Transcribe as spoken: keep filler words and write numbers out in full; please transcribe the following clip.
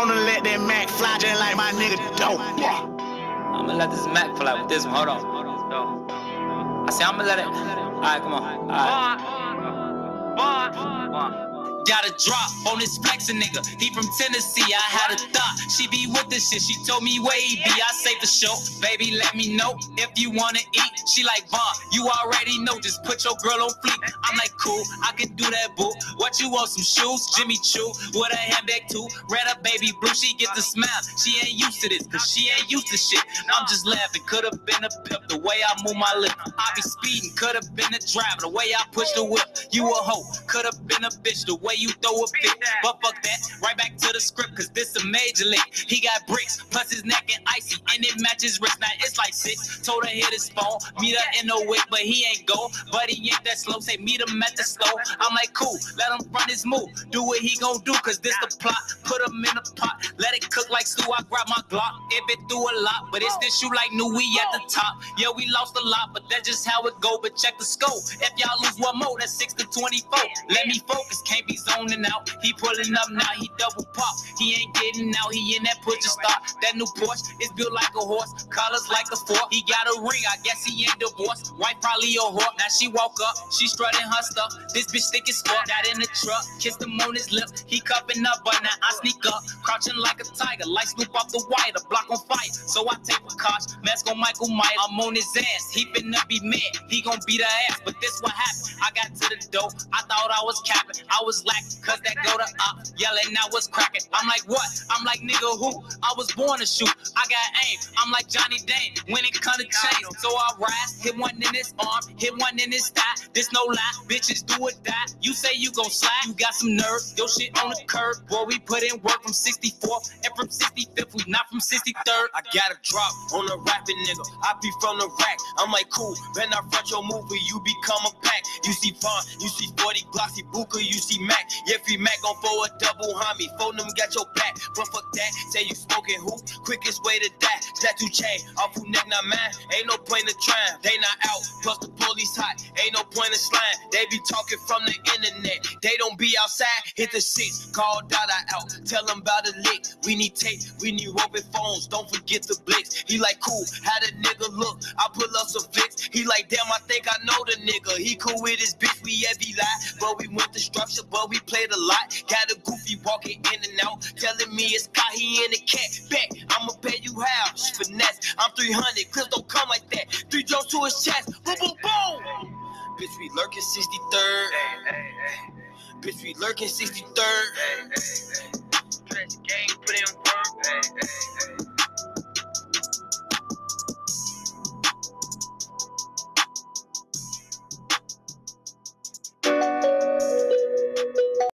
I'ma let that Mac fly just like my nigga dope. I'ma let this Mac fly with this one. Hold on. I say I'ma let it. Alright, come on. Alright. Got a drop on this flexin' nigga. He from Tennessee, I had a thought. She be with this shit, she told me where he be. I say for sure, baby, let me know if you wanna eat. She like, Vaughn, you already know, just put your girl on fleek. I'm like, cool, I can do that, boo. What you want, some shoes? Jimmy Choo, with a handbag too. Red up, baby blue, she get the smile. She ain't used to this, cause she ain't used to shit. I'm just laughing, could've been a pimp, the way I move my lip. I be speeding, could've been a driver, the way I push the whip. You a hoe, could've been a bitch, the way you throw a fit. But fuck that, right back to the script, cause this a major league. He got bricks, plus his neck and icy, and it matches wrist. Now it's like six, told her hit his phone, meet her in the whip, but he ain't go. But he ain't that slow, say meet him at the store. I'm like, cool, let him run his move, do what he gon' do, cause this the plot. Put him in a pot, let it cook like stew. I grab my Glock, it been through a lot, but it's this you like new, we at the top. Yeah, we lost a lot, but that's just how it go. But check the scope, if y'all lose one more, that's six to twenty-four. Let me focus, can't be zoning out. He pulling up now, he double pop. He ain't getting out, he in that push to start. That new Porsche is built like a horse, colors like a fork. He got a ring, I guess he ain't divorced. Wife probably a whore. Now she walk up, she strutting her stuff. This bitch thick as fuck. Got in the truck, kissed him on his lip. He cupping up, but now I sneak up, crouching like a tiger, like Snoop off the wire, the block on fire. So I take a cosh, mask on Michael Myers. I'm on his ass, he finna be mad. He gon' beat her ass, but this what happened. I got to the door, I thought I was capping. I was lacking, cause that go to up, yelling now what's cracking. I'm like, what? I'm like, nigga, who? I was born to shoot, I got aim. I'm like Johnny Dane, when it come to chains. So I rise, hit one in his arm, hit one in his thigh. This no lie, bitches do or die. You say you gon' slide, you got some nerve. Your shit on the curb, boy, we put in work from sixty-fourth and from sixty-fifth, we not from sixty-third. I got a drop on a rapping nigga, I be from the rack. I'm like, cool, when I front your movie, you become a pack. You see Vaughn, you see forty Glock, see Booker, you see Mac. Yeah, free Mac gon' for a double homie, phone them got your back. But fuck that, say you smoking who? Quickest way to die, tattoo chain, off who neck not mine. Ain't no point in trying, they not out, plus the police hot. Ain't no point in slime, they be talking from the internet. They don't be outside, hit the six, call Dada out, tell them about the lick. We need tape, we need roving phones, don't forget the blitz. He like, cool, how the nigga look? I pull up some flicks. He like, damn, I think I know the nigga. He cool with his bitch, we heavy lie. But we went to structure, but we played a lot. Got a goofy walking in and out, telling me it's got he in the cat. Back, I'ma pay you how? Finesse, I'm three hundred, clips don't come like that. Three jumps to his chest, boom, boom, boom. Bitch, we lurking sixty-third. Bitch, we lurking sixty-third. Press game, put in